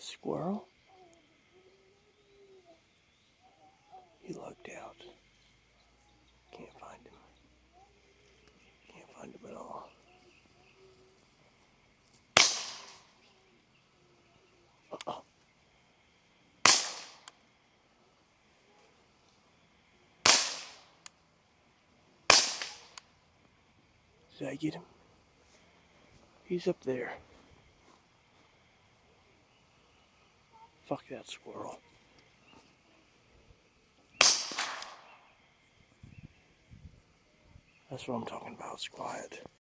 Squirrel? He lugged out. Can't find him. Can't find him at all. Uh-oh. Did I get him? He's up there. Fuck that squirrel. That's what I'm talking about. It's quiet.